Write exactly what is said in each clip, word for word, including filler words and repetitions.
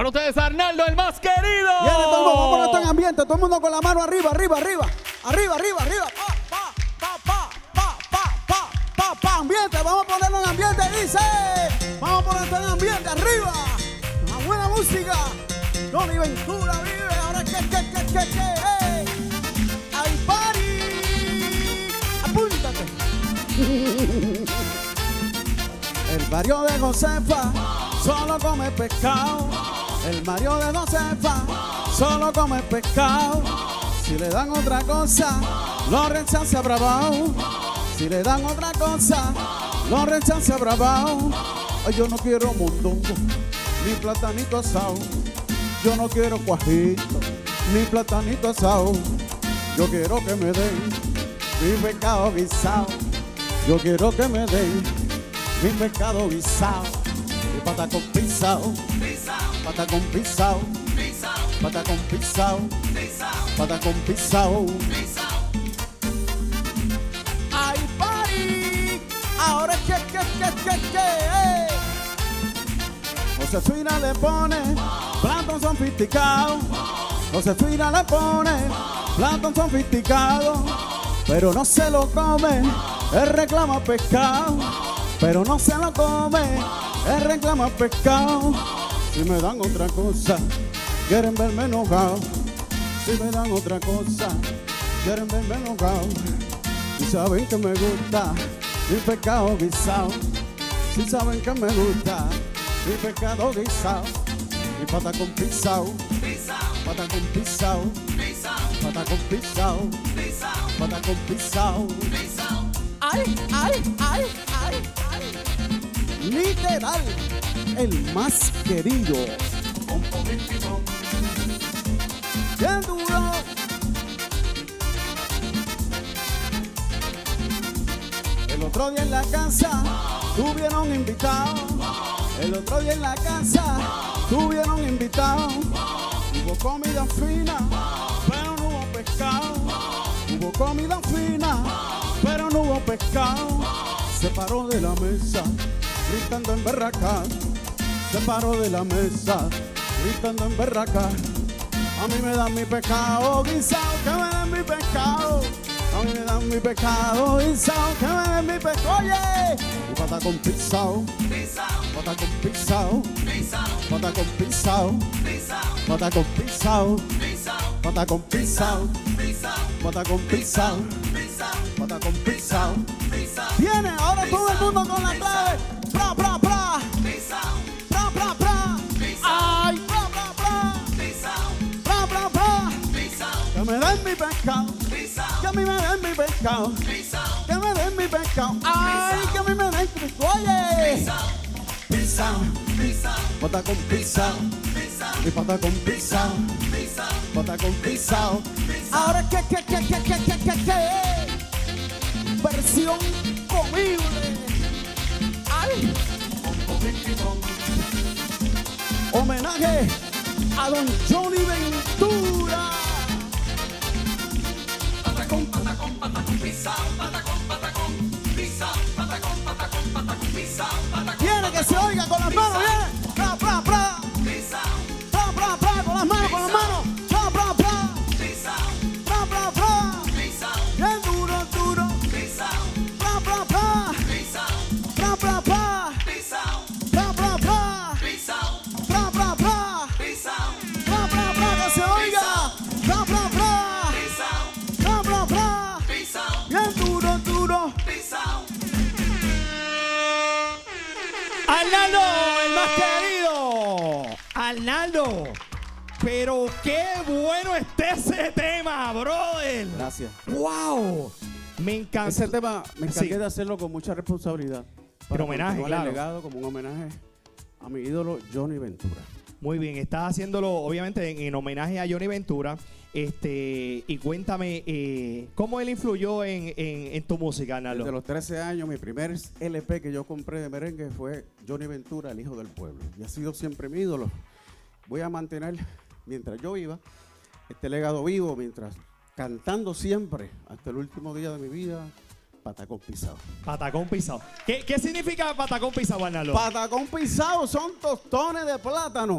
Para ustedes, Arnaldo, el más querido. Viene todo el mundo, vamos a poner esto en ambiente. Todo el mundo con la mano arriba, arriba, arriba. Arriba, arriba, arriba. Pa, pa, pa, pa, pa, pa, pa, pa. Ambiente, vamos a ponerlo en ambiente, dice. Vamos a poner esto en ambiente, arriba. Una buena música. Johnny Ventura vive. Ahora que, que, que, que, que. Hey. Hay party. Apúntate. El barrio de Josefa solo come pescado. El barrio de Josefa solo come pescado. Si le dan otra cosa, lo rechaza bravao. Si le dan otra cosa, lo rechaza bravao. Ay, yo no quiero mondongo, ni platanito asado. Yo no quiero cuajito, ni platanito asado. Yo quiero que me den mi pescado guisado. Yo quiero que me den mi pescado guisado. Mi pata con pisao, pata con pisao, pata con pisao, pata con pisao. ¡Ay, party! Ahora es que, que, que, que, que, eh. Josefina le pone plato sofisticado. Josefina le pone plato sofisticado. Pero no se lo come, él reclama pescado. Pero no se lo come, él reclama pescado. Si me dan otra cosa, quieren verme enojado. Si me dan otra cosa, quieren verme enojado. Si saben que me gusta mi pescado guisado. Si saben que me gusta mi pescado guisado. Mi pata con pisao, pata con pisao, pata con pisao, pata con pisao. Ay, ay, ay, ay, ay. Literal, el más querido. Bien duro. El otro día en la casa tuvieron invitados. El otro día en la casa tuvieron invitados. Hubo comida fina, pero no hubo pescado. Hubo comida fina, pero no hubo pescado. Se paró de la mesa, gritando en berraca. Se paró de la mesa, gritando en berraca. A mí me dan mi pescado guisado, que me den mi pescado. A mí me dan mi pescado guisado, que me den mi pescado. Oye, y pata con pisao, pata con pisao, pata con pisao, pata con pisao, pata con pisao, pata con pisao, pata con pisao. Viene ahora todo el mundo con la clave. Pra, pra, pra. Pra, pra, pra. Ay, pra, pra, pra. Pra, pra, pra. Que me den mi pescado. Que a mí me den mi pescado. Que me den mi pescado. Ay, que a mí me den mi pescado. Oye. Pisao. Pata con pisao. Mi pata con pisao. Pata con pisao. Ahora que, que, que, que, que, que, que, que. Versión comible. Ay. Homenaje a don Johnny Ventura. Patacón, patacón, patacón, pisao, patacón, patacón, pisao, patacón, patacón, patacón, pisao, patacón. Viene que se oiga con las manos, viene. Pra, pra, pra. Pra, pra, pra, con las manos, con las manos. Pra, pra, pra. Pra, pra, pra. Bien duro, duro. Pra, pra, pra. Pra, pra, pra. Pra, pra, pra. Pra, pra, pra. Pra, pra, pra, que se oiga. Pra, pra, pra. Pra, pra, pra. Bien duro, duro. Arnaldo, el más querido. Arnaldo, pero qué bueno está ese tema, brother. Gracias. Wow, me encanta. Ese tema me encargué Sí. de hacerlo con mucha responsabilidad. Pero homenaje, continuar claro. el legado, como un homenaje a mi ídolo Johnny Ventura. Muy bien, estás haciéndolo obviamente en, en homenaje a Johnny Ventura. Este, y cuéntame, eh, ¿cómo él influyó en, en, en tu música, Arnaldo? Desde los trece años, mi primer L P que yo compré de merengue fue Johnny Ventura, el hijo del pueblo. Y ha sido siempre mi ídolo. Voy a mantener, mientras yo viva, este legado vivo, mientras cantando siempre, hasta el último día de mi vida, patacón pisado. Patacón pisado. ¿Qué, qué significa patacón pisado, Arnaldo? Patacón pisado son tostones de plátano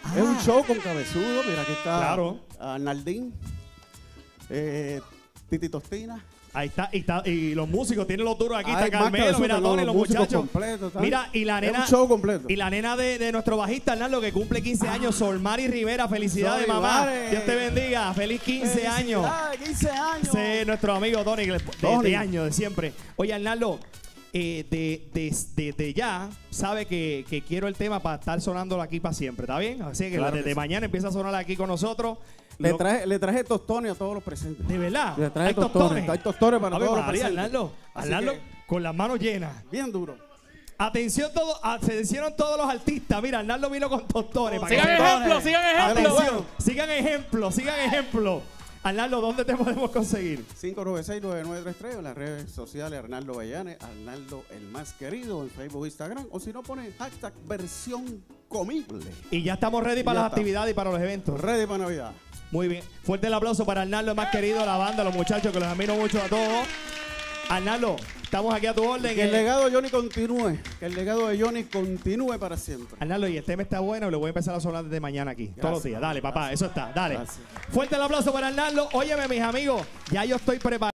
Es un show con Cabezudo. Mira, aquí está Claro. Arnaldín, eh, Titi Tostina. Ahí está, y, está, y los músicos tienen los duros aquí, Hay está más Carmelo, Cabezudo, mira, no, Tony, los músicos muchachos. completos, ¿sabes? Mira, y la Es nena. un show completo. Y la nena de, de nuestro bajista, Arnaldo, que cumple quince años, Solmari Rivera. Felicidades, Sol mamá. Mari. Dios te bendiga. Feliz quince años. Felicidades, quince años. Sí, nuestro amigo Tony, que le- de, Tony. de años, de siempre. Oye, Arnaldo, eh, de, de, de, de ya sabe que, que quiero el tema para estar sonándolo aquí para siempre, ¿está bien? Así que Claro desde que sí. mañana empieza a sonar aquí con nosotros. Le Lo- traje, le traje tostones a todos los presentes. ¿De verdad? Le traje ¿Hay tostones. Hay tostones para Ave todos los María, presentes. Arnaldo, Así Arnaldo, que, con las manos llenas. bien duro. Atención, todo, atención todos los artistas. Mira, Arnaldo vino con tostones. para que Sigan sepan. ejemplo, sigan ejemplo. Atención, sigan ejemplo, sigan ejemplo. Arnaldo, ¿dónde te podemos conseguir? cinco nueve seis, nueve nueve tres tres en las redes sociales Arnaldo Bellanes, Arnaldo el más querido en Facebook, Instagram, o si no pone hashtag versión comible. Y ya estamos ready para Ya las está. actividades y para los eventos. Ready para Navidad. Muy bien. Fuerte el aplauso para Arnaldo, el más querido, la banda, los muchachos, que los admiro mucho a todos. Arnaldo, estamos aquí a tu orden. Que el Eh, legado de Johnny continúe, que el legado de Johnny continúe para siempre. Arnaldo, y el tema está bueno y lo voy a empezar a sonar desde mañana aquí. Todos los días. Dale, papá, eso está. Dale. Gracias. Fuerte el aplauso para Arnaldo. Óyeme, mis amigos, ya yo estoy preparado.